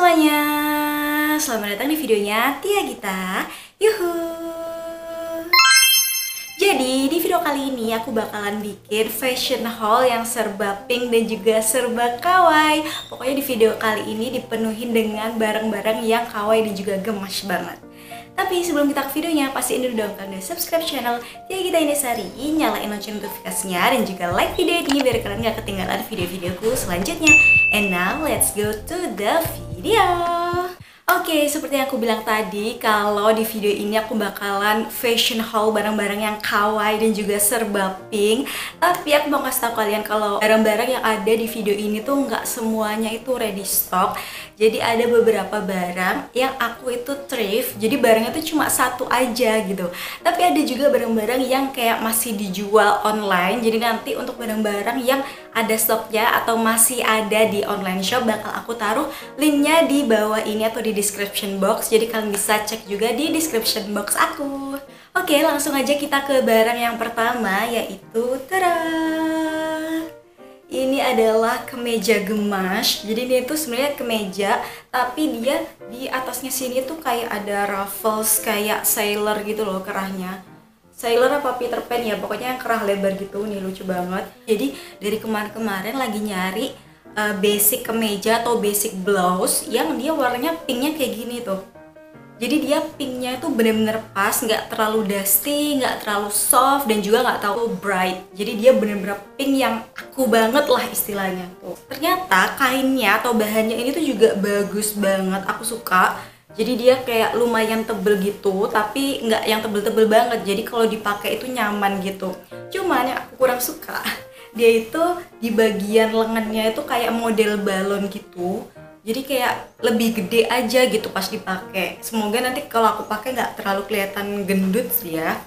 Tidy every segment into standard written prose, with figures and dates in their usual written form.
semuanya, selamat datang di videonya Tia Gita. Yuhu. Jadi di video kali ini aku bakalan bikin fashion haul yang serba pink dan juga serba kawaii. Pokoknya di video kali ini dipenuhi dengan barang-barang yang kawaii dan juga gemas banget. Tapi sebelum kita ke videonya, pastiin dulu dong kalian udah subscribe channel Tia Gita Indesari, nyalain lonceng notifikasinya, dan juga like video ini biar kalian gak ketinggalan video-videoku selanjutnya. And now let's go to the video. Oke, seperti yang aku bilang tadi, kalau di video ini aku bakalan fashion haul barang-barang yang kawaii dan juga serba pink. Tapi aku mau kasih tau kalian kalau barang-barang yang ada di video ini tuh nggak semuanya itu ready stock. Jadi ada beberapa barang yang aku itu thrift, jadi barangnya tuh cuma satu aja gitu. Tapi ada juga barang-barang yang kayak masih dijual online. Jadi nanti untuk barang-barang yang ada stoknya atau masih ada di online shop, bakal aku taruh linknya di bawah ini atau di description box. Jadi kalian bisa cek juga di description box aku. Oke, langsung aja kita ke barang yang pertama, yaitu tada! Ini adalah kemeja gemas. Jadi ini tuh sebenarnya kemeja, tapi dia di atasnya sini tuh kayak ada ruffles, kayak sailor gitu loh kerahnya. Sailor apa Peter Pan ya, pokoknya yang kerah lebar gitu. Nih lucu banget. Jadi dari kemarin-kemarin lagi nyari basic kemeja atau basic blouse yang dia warnanya pinknya kayak gini tuh. Jadi dia pinknya itu bener-bener pas, nggak terlalu dusty, nggak terlalu soft, dan juga nggak terlalu bright. Jadi dia bener-bener pink yang aku banget lah istilahnya tuh. Ternyata kainnya atau bahannya ini tuh juga bagus banget, aku suka. Jadi dia kayak lumayan tebel gitu, tapi nggak yang tebel-tebel banget. Jadi kalau dipakai itu nyaman gitu. Cuman yang aku kurang suka, dia itu di bagian lengannya itu kayak model balon gitu. Jadi kayak lebih gede aja gitu pas dipakai. Semoga nanti kalau aku pakai nggak terlalu kelihatan gendut sih ya.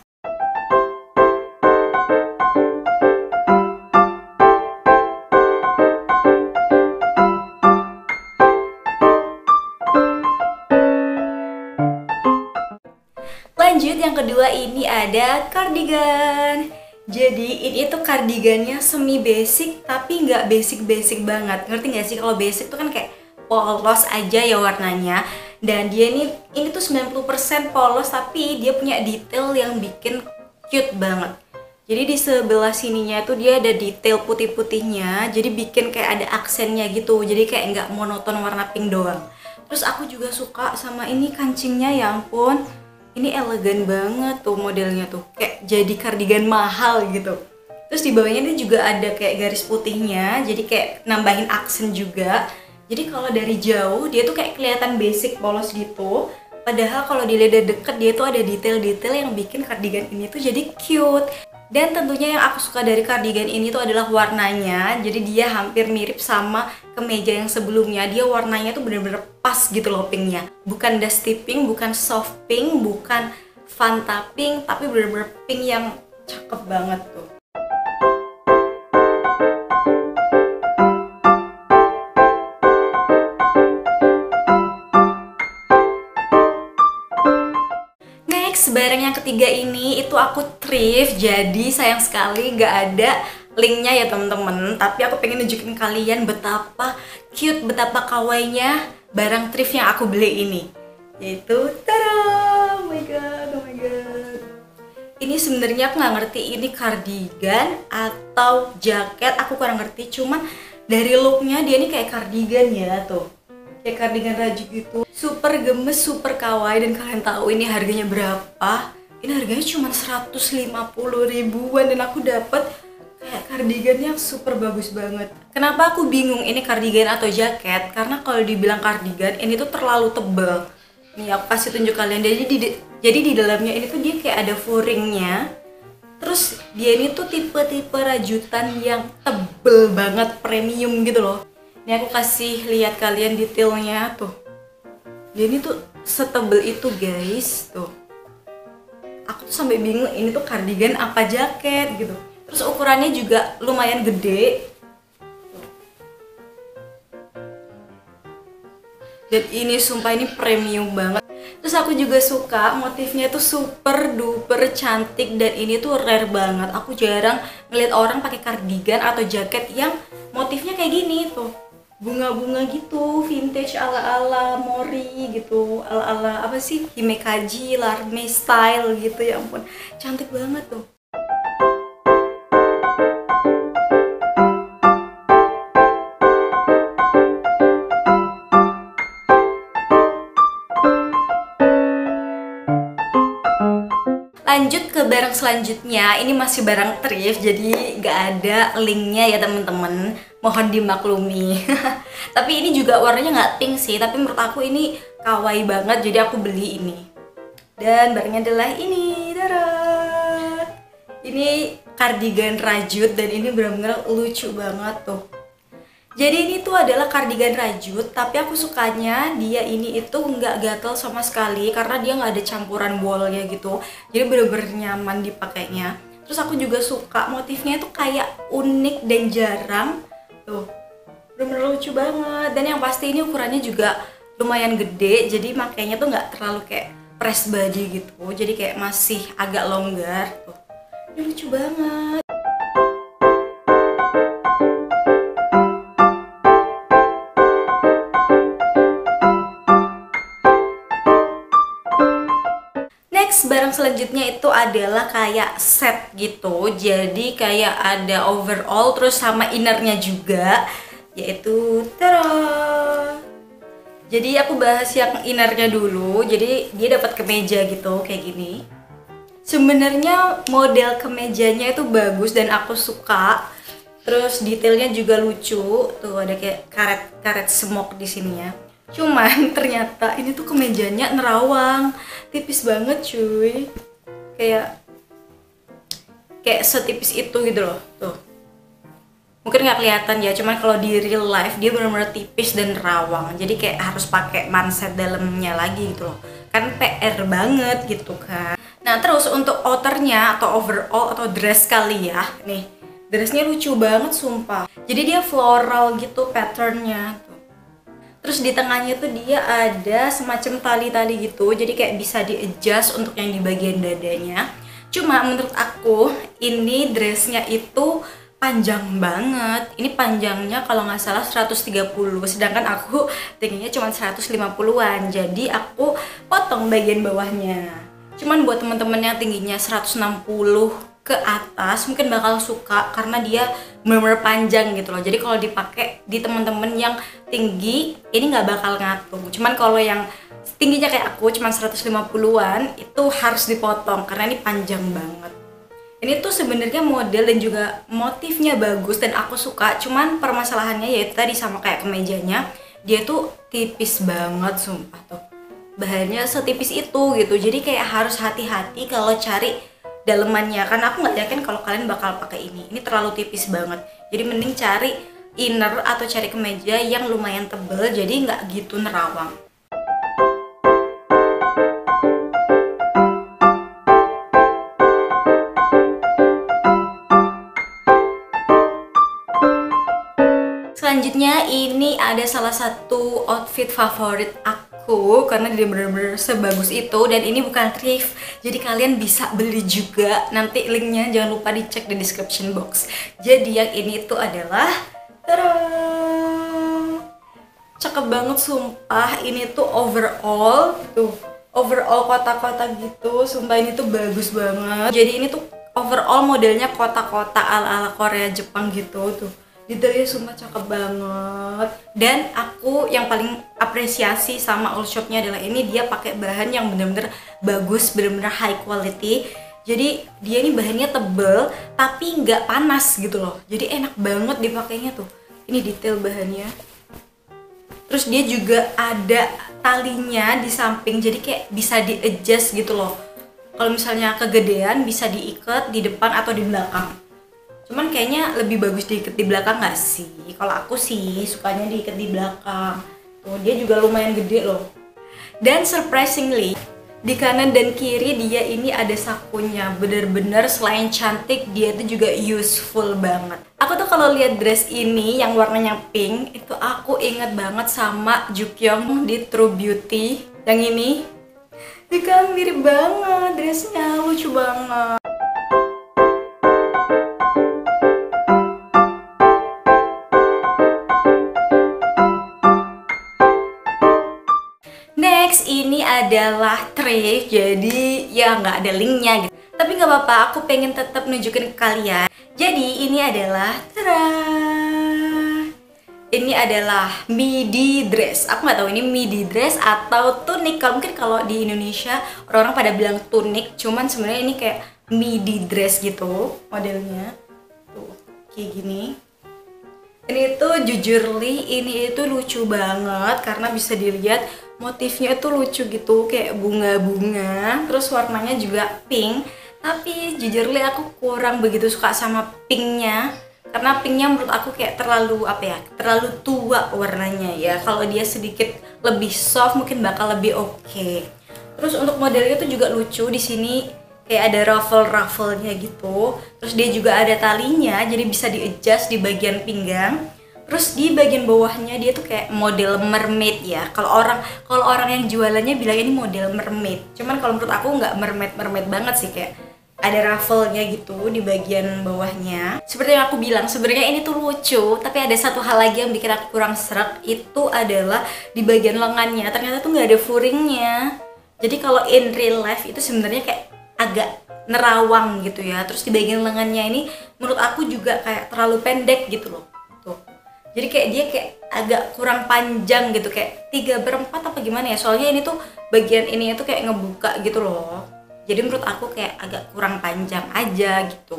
Lanjut, yang kedua ini ada cardigan. Jadi ini tuh cardigannya semi basic tapi nggak basic banget. Ngerti nggak sih? Kalau basic tuh kan kayak polos aja ya warnanya. Dan dia ini tuh 90% polos, tapi dia punya detail yang bikin cute banget. Jadi di sebelah sininya tuh dia ada detail putih-putihnya, jadi bikin kayak ada aksennya gitu. Jadi kayak nggak monoton warna pink doang. Terus aku juga suka sama ini kancingnya, ya ampun. Ini elegan banget tuh modelnya tuh, kayak jadi kardigan mahal gitu. Terus di bawahnya ini juga ada kayak garis putihnya, jadi kayak nambahin aksen juga. Jadi kalau dari jauh dia tuh kayak kelihatan basic polos gitu. Padahal kalau dilihat dari deket dia tuh ada detail-detail yang bikin kardigan ini tuh jadi cute. Dan tentunya yang aku suka dari kardigan ini tuh adalah warnanya. Jadi dia hampir mirip sama kemeja yang sebelumnya. Dia warnanya tuh bener-bener pas gitu loh pinknya. Bukan dusty pink, bukan soft pink, bukan Fanta pink, tapi bener-bener pink yang cakep banget tuh. Barang yang ketiga ini itu aku thrift, jadi sayang sekali gak ada linknya ya temen-temen. Tapi aku pengen nunjukin kalian betapa cute, betapa kawaiinya barang thrift yang aku beli ini. Yaitu, tada! Oh my god, oh my god. Ini sebenarnya aku nggak ngerti ini cardigan atau jaket, aku kurang ngerti. Cuman dari looknya dia ini kayak cardigan ya tuh. Kayak cardigan raju gitu, super gemes, super kawaii. Dan kalian tahu ini harganya berapa? Ini harganya cuma 150 ribuan dan aku dapet kayak kardigan yang super bagus banget. Kenapa aku bingung ini kardigan atau jaket? Karena kalau dibilang kardigan ini tuh terlalu tebel. Nih aku kasih tunjuk kalian. Jadi di dalamnya ini tuh dia kayak ada furingnya. Terus dia ini tuh tipe-tipe rajutan yang tebel banget, premium gitu loh. Ini aku kasih lihat kalian detailnya tuh. Dia ini tuh setebel itu guys, tuh. Aku tuh sampai bingung ini tuh kardigan apa jaket gitu. Terus ukurannya juga lumayan gede. Dan ini sumpah ini premium banget. Terus aku juga suka motifnya tuh super duper cantik dan ini tuh rare banget. Aku jarang ngeliat orang pakai kardigan atau jaket yang motifnya kayak gini tuh. bunga-bunga gitu, vintage ala-ala Mori gitu, ala-ala apa sih, Himekaji, Larme style gitu. Ya ampun, cantik banget tuh. Lanjut ke barang selanjutnya, ini masih barang thrift, jadi nggak ada linknya ya temen-temen, mohon dimaklumi. Tapi ini juga warnanya nggak pink sih, tapi menurut aku ini kawaii banget, jadi aku beli ini. Dan barangnya adalah ini, darat. Ini kardigan rajut dan ini benar-benar lucu banget tuh. Jadi ini tuh adalah kardigan rajut, tapi aku sukanya dia ini itu nggak gatel sama sekali karena dia nggak ada campuran bolnya gitu. Jadi bener-bener nyaman dipakainya. Terus aku juga suka motifnya itu kayak unik dan jarang. Tuh, bener-bener lucu banget. Dan yang pasti ini ukurannya juga lumayan gede, jadi makainya tuh nggak terlalu kayak press body gitu. Jadi kayak masih agak longgar. Tuh, ini lucu banget. Barang selanjutnya itu adalah kayak set gitu, jadi kayak ada overall terus sama innernya juga, yaitu tara. Jadi aku bahas yang innernya dulu. Jadi dia dapat kemeja gitu kayak gini. Sebenarnya model kemejanya itu bagus dan aku suka. Terus detailnya juga lucu, tuh ada kayak karet-karet smoke di sininya. Cuman ternyata ini tuh kemejanya nerawang, tipis banget cuy, kayak setipis itu gitu loh. Tuh mungkin nggak kelihatan ya, cuman kalau di real life dia benar-benar tipis dan nerawang, jadi kayak harus pakai manset dalamnya lagi gitu loh, kan PR banget gitu kan. Nah terus untuk outernya atau overall atau dress kali ya, nih dressnya lucu banget sumpah, jadi dia floral gitu patternnya. Terus di tengahnya tuh dia ada semacam tali-tali gitu, jadi kayak bisa di-adjust untuk yang di bagian dadanya. Cuma menurut aku ini dressnya itu panjang banget. Ini panjangnya kalau nggak salah 130, sedangkan aku tingginya cuma 150-an. Jadi aku potong bagian bawahnya. Cuman buat temen-temen yang tingginya 160 ke atas mungkin bakal suka karena dia bener-bener panjang gitu loh. Jadi kalau dipakai di temen-temen yang tinggi ini nggak bakal ngatung. Cuman kalau yang tingginya kayak aku cuma 150-an itu harus dipotong karena ini panjang banget. Ini tuh sebenarnya model dan juga motifnya bagus dan aku suka. Cuman permasalahannya yaitu tadi sama kayak kemejanya, dia tuh tipis banget sumpah tuh. Bahannya setipis itu gitu. Jadi kayak harus hati-hati kalau cari dalemannya, karena aku nggak yakin kalau kalian bakal pakai ini terlalu tipis banget. Jadi mending cari inner atau cari kemeja yang lumayan tebel jadi nggak gitu nerawang. Selanjutnya ini ada salah satu outfit favorit aku karena dia bener-bener sebagus itu, dan ini bukan thrift, jadi kalian bisa beli juga. Nanti linknya jangan lupa dicek di description box. Jadi yang ini tuh adalah cakep banget sumpah. Ini tuh overall kotak-kotak gitu, sumpah ini tuh bagus banget. Jadi ini tuh overall modelnya kotak-kotak ala-ala Korea Jepang gitu tuh. Detailnya sumpah cakep banget. Dan aku yang paling apresiasi sama all shopnya adalah ini dia pakai bahan yang bener-bener bagus, bener-bener high quality. Jadi dia ini bahannya tebel tapi nggak panas gitu loh, jadi enak banget dipakainya tuh. Ini detail bahannya. Terus dia juga ada talinya di samping, jadi kayak bisa di-adjust gitu loh. Kalau misalnya kegedean bisa diikat di depan atau di belakang. Cuman kayaknya lebih bagus diikat di belakang nggak sih? Kalau aku sih sukanya diikat di belakang. Tuh dia juga lumayan gede loh. Dan surprisingly di kanan dan kiri dia ini ada sakunya. Bener-bener selain cantik dia itu juga useful banget. Aku tuh kalau lihat dress ini yang warnanya pink itu aku inget banget sama Jukyeong di True Beauty. Yang ini kan mirip banget dressnya, lucu banget. adalah thrift, jadi ya nggak ada linknya gitu. Tapi nggak apa-apa, aku pengen tetap nunjukin ke kalian. Jadi ini adalah ini adalah midi dress. Aku nggak tahu ini midi dress atau tunik. Mungkin kalau di Indonesia orang-orang pada bilang tunik, cuman sebenarnya ini kayak midi dress gitu modelnya. Tuh, kayak gini. Ini tuh jujurly ini itu lucu banget karena bisa dilihat motifnya itu lucu gitu, kayak bunga-bunga, terus warnanya juga pink. Tapi jujurly aku kurang begitu suka sama pinknya, karena pinknya menurut aku kayak terlalu terlalu tua warnanya ya. Kalau dia sedikit lebih soft mungkin bakal lebih oke. Terus untuk modelnya itu juga lucu, di sini kayak ada ruffle-rufflenya gitu. Terus dia juga ada talinya, jadi bisa di-adjust di bagian pinggang. Terus di bagian bawahnya dia tuh kayak model mermaid ya. Kalau orang yang jualannya bilang ini model mermaid. Cuman kalau menurut aku nggak mermaid banget sih, kayak ada ruffle-nya gitu di bagian bawahnya. Seperti yang aku bilang, sebenarnya ini tuh lucu, tapi ada satu hal lagi yang bikin aku kurang sreg, itu adalah di bagian lengannya. Ternyata tuh nggak ada furingnya. Jadi kalau in real life itu sebenarnya kayak agak nerawang gitu ya. Terus di bagian lengannya ini menurut aku juga kayak terlalu pendek gitu loh. Tuh. Jadi kayak dia kayak agak kurang panjang gitu, kayak 3/4 apa gimana ya. Soalnya ini tuh bagian ini tuh kayak ngebuka gitu loh. Jadi menurut aku kayak agak kurang panjang aja gitu.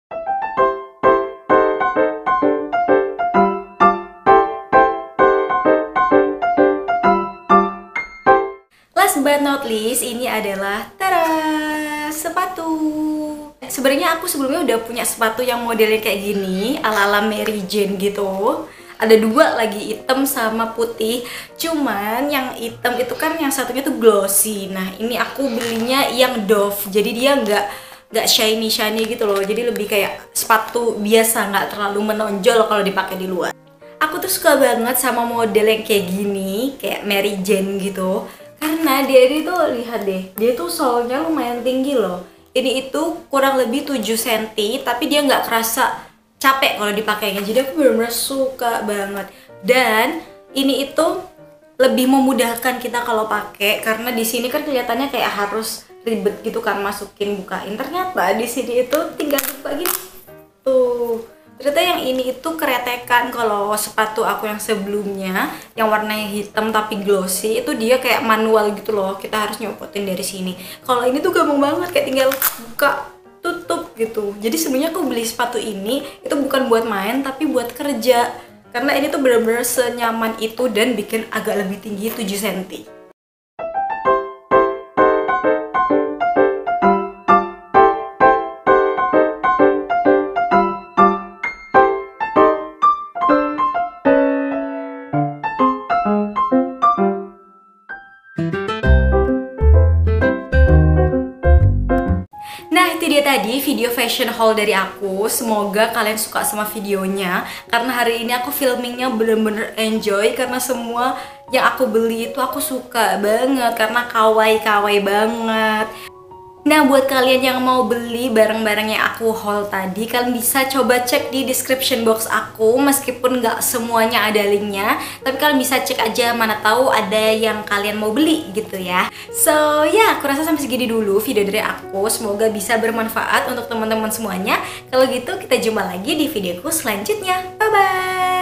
Last but not least, ini adalah sepatu. Sebenarnya aku sebelumnya udah punya sepatu yang modelnya kayak gini, ala-ala Mary Jane gitu. Ada dua lagi, hitam sama putih. Cuman yang hitam itu kan yang satunya tuh glossy. Nah ini aku belinya yang Dove, jadi dia nggak shiny gitu loh. Jadi lebih kayak sepatu biasa, nggak terlalu menonjol kalau dipakai di luar. Aku tuh suka banget sama model yang kayak gini, kayak Mary Jane gitu. Karena dia itu lihat deh, dia tuh solnya lumayan tinggi loh. Ini itu kurang lebih 7 cm, tapi dia nggak kerasa capek kalau dipakainya. Jadi aku benar-benar suka banget. Dan ini itu lebih memudahkan kita kalau pakai, karena di sini kan kelihatannya kayak harus ribet gitu kan masukin bukain. Ternyata di sini itu tinggal buka gitu. Tuh. Ternyata yang ini itu keretekan. Kalau sepatu aku yang sebelumnya yang warnanya hitam tapi glossy itu dia kayak manual gitu loh. Kita harus nyopotin dari sini. Kalau ini tuh gampang banget, kayak tinggal buka tutup gitu. Jadi sebenarnya aku beli sepatu ini itu bukan buat main tapi buat kerja, karena ini tuh benar-benar senyaman itu dan bikin agak lebih tinggi 7 cm. Nah itu dia tadi video fashion haul dari aku. Semoga kalian suka sama videonya, karena hari ini aku filmingnya bener-bener enjoy, karena semua yang aku beli itu aku suka banget, karena kawaii banget. Nah buat kalian yang mau beli barang-barang yang aku haul tadi, kalian bisa coba cek di description box aku. Meskipun nggak semuanya ada linknya, tapi kalian bisa cek aja, mana tahu ada yang kalian mau beli gitu ya. So ya, aku rasa sampai segini dulu video dari aku. Semoga bisa bermanfaat untuk teman-teman semuanya. Kalau gitu kita jumpa lagi di videoku selanjutnya. Bye bye.